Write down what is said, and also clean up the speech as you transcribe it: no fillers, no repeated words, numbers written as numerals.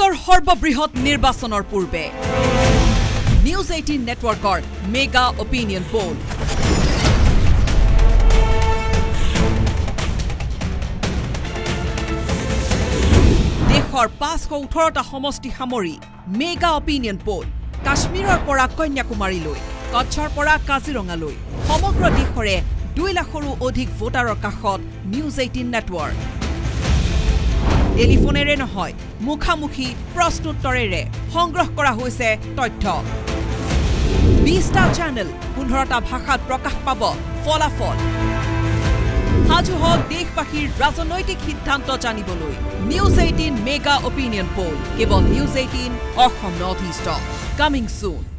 বিশ্বৰ সৰ্ববৃহৎ নিৰ্বাচনৰ পূৰ্বে News18 Networkৰ মেগা অপিনিয়ন পোল দেশৰ ৫১৮টা সমষ্টি সামৰি মেগা অপিনিয়ন পোল কাশ্মীৰৰ পৰা কন্যাকুমাৰীলৈ কচ্ছৰ পৰা কাজিৰঙালৈ সমগ্ৰ দেশৰে ২ লাখৰো অধিক ভোটাৰৰ কাষত News18 Network টেলিফোনেৰে নহয় মুখামুখি প্ৰশ্নোত্তৰেৰে সংগ্ৰহ কৰা হৈছে তথ্য ২০টা চেনেল ১৫টা ভাষাত প্ৰকাশ পাব ফলাফল হাজু হওক দেশবাসীৰ ৰাজনৈতিক সিদ্ধান্ত জানিবলৈ News18 মেগা অপিনিয়ন পোল কেৱল News18 Assam north east coming সুন